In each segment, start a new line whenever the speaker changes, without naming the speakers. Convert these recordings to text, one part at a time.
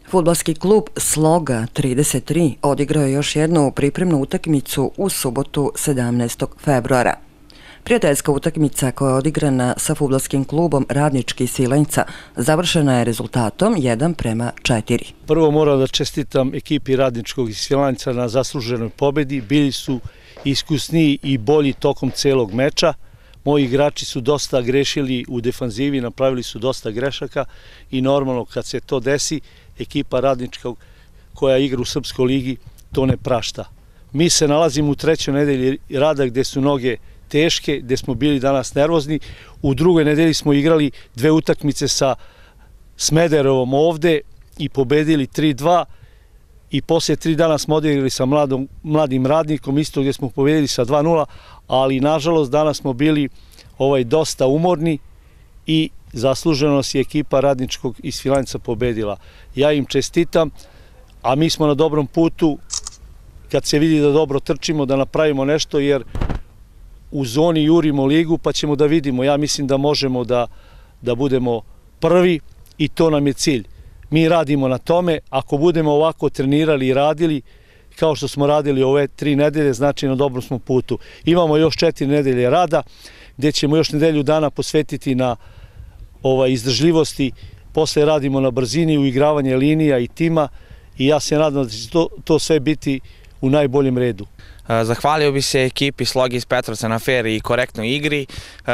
Fudbalski klub Sloga 33 odigrao je još jednu pripremnu utakmicu u subotu 17. februara. Prijateljska utakmica koja je odigrana sa fudbalskim klubom Radnički Svilajnca završena je rezultatom 1:4.
Prvo moram da čestitam ekipi Radničkog Svilajnca na zasluženoj pobedi. Bili su iskusniji i bolji tokom celog meča. Moji igrači su dosta grešili u defanzivi, napravili su dosta grešaka i normalno kad se to desi, ekipa Radničkog koja igra u Srpskoj ligi to ne prašta. Mi se nalazimo u trećoj nedelji rada gde su noge teške, gde smo bili danas nervozni. U drugoj nedelji smo igrali dve utakmice sa Smederevom ovde i pobedili 3:2 i poslije 3 dana smo odigrali sa mladim Radnikom isto gdje smo pobedili sa 2:0, ali nažalost danas smo bili dosta umorni i zasluženo si ekipa Radničkog iz Svilajnca pobedila. Ja im čestitam, a mi smo na dobrom putu kad se vidi da dobro trčimo, da napravimo nešto, jer u zoni jurimo ligu pa ćemo da vidimo. Ja mislim da možemo da budemo prvi i to nam je cilj. Mi radimo na tome, ako budemo ovako trenirali i radili, kao što smo radili ove 3 nedelje, znači na dobrom smo putu. Imamo još 4 nedelje rada, gdje ćemo još nedelju dana posvetiti na izdržljivosti, posle radimo na brzini, uigravanje linija i tima i ja se nadam da će to sve biti u najboljem redu.
Zahvalio bi se ekipi Slogi iz Petrovca na fer i korektnoj igri.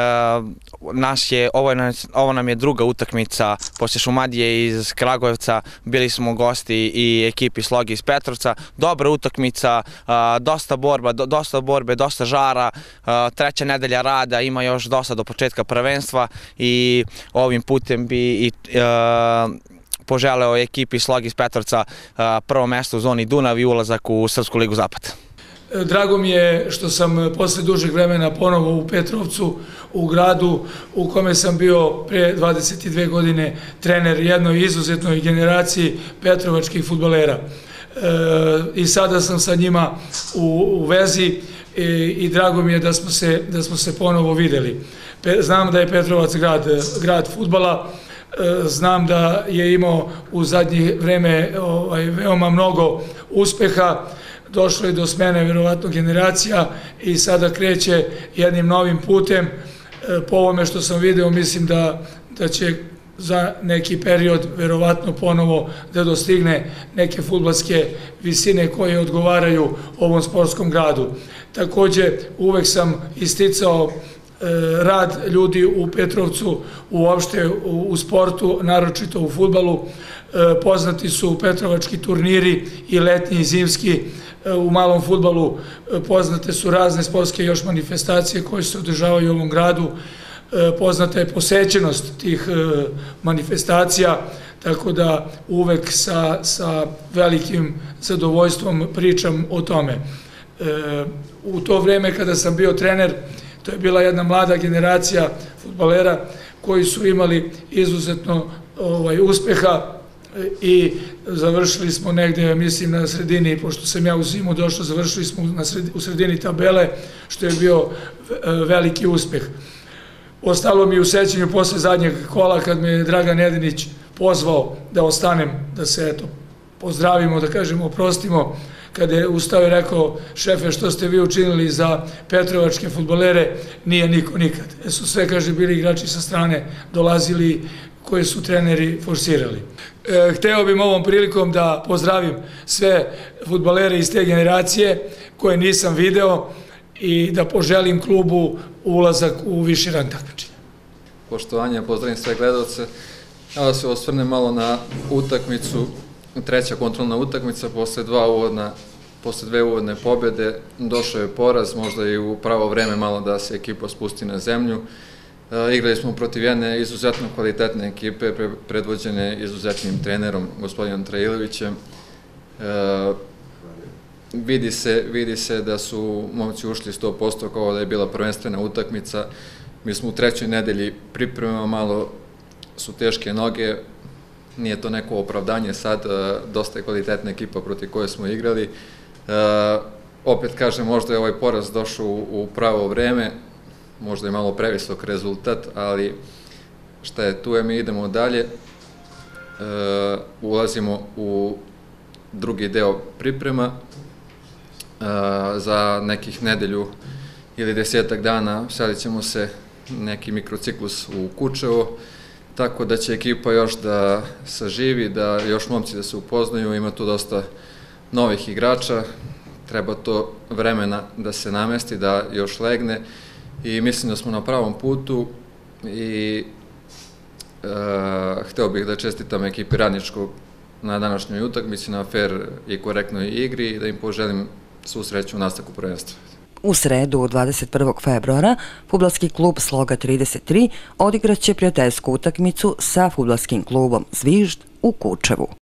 Ovo nam je druga utakmica posle Šumadije iz Kragujevca. Bili smo gosti i ekipi Slogi iz Petrovca. Dobra utakmica, dosta borbe, dosta žara. Treća nedelja rada, ima još dosta do početka prvenstva i ovim putem bi poželeo ekipi Slogi iz Petrovca prvo mesto u zoni Dunav i ulazak u Srpsku ligu Zapad.
Drago mi je što sam posle dužeg vremena ponovo u Petrovcu, u gradu u kome sam bio pre 22 godine trener jednoj izuzetnoj generaciji petrovačkih fudbalera. I sada sam sa njima u vezi i drago mi je da smo se ponovo videli. Znam da je Petrovac grad fudbala, znam da je imao u zadnje vreme veoma mnogo uspeha. Došlo je do smene verovatno generacija i sada kreće jednim novim putem. Po ovome što sam video mislim da će za neki period verovatno ponovo da dostigne neke fudbalske visine koje odgovaraju ovom sportskom gradu. Takođe uvek sam isticao rad ljudi u Petrovcu uopšte u sportu, naročito u fudbalu. Poznati su petrovački turniri i letnji i zimski. U malom fudbalu poznate su razne sportske još manifestacije koje se održavaju u ovom gradu. Poznata je posećenost tih manifestacija, tako da uvek sa velikim zadovoljstvom pričam o tome. U to vreme kada sam bio trener, to je bila jedna mlada generacija fudbalera koji su imali izuzetno uspeha i završili smo negde, mislim, na sredini, pošto sam ja u zimu došao, završili smo u sredini tabele, što je bio veliki uspeh. Ostalo mi u sećanju posle zadnjeg kola kad me je Dragan Jedinić pozvao da ostanem, da se pozdravimo, da kažemo, oprostimo, kada je ustao i rekao: šefe, što ste vi učinili za petrovačke fudbalere, nije niko nikad. Su sve, kaže, bili igrači sa strane, dolazili koji su treneri forsirali. Hteo bih ovom prilikom da pozdravim sve fudbalere iz te generacije koje nisam video i da poželim klubu ulazak u viši rang takmičenja.
Poštovanje, pozdravim sve gledalce. Evo da se osvrnem malo na utakmicu, treća kontrolna utakmica, posle dve uvodne pobjede došao je poraz, možda i u pravo vreme malo da se ekipa spusti na zemlju. Igrali smo protiv jedne izuzetno kvalitetne ekipe, predvođene izuzetnim trenerom, gospodinom Trailovićem. Vidi se da su momci ušli 100% kao da je bila prvenstvena utakmica. Mi smo u trećoj nedelji pripremamo, malo su teške noge, nije to neko opravdanje sad, dosta je kvalitetna ekipa protiv koje smo igrali. Opet kažem, možda je ovaj poraz došao u pravo vreme, možda je malo previsok rezultat, ali šta je tu, mi idemo dalje. ulazimo u drugi deo priprema. Za nekih nedelju ili 10 dana sadit ćemo se neki mikrociklus u Kučevo, tako da će ekipa još da saživi, da još momci da se upoznaju, ima tu dosta novih igrača, treba to vremena da se namesti, da još legne i mislim da smo na pravom putu i hteo bih da čestitam ekipi Radničkog na današnjoj utakmici, na fair i korektnoj igri i da im poželim svu sreću u nastavku prvenstva.
U sredu, 21. februara, fudbalski klub Sloga 33 odigraće prijateljsku utakmicu sa fudbalskim klubom Zvižd u Kučevu.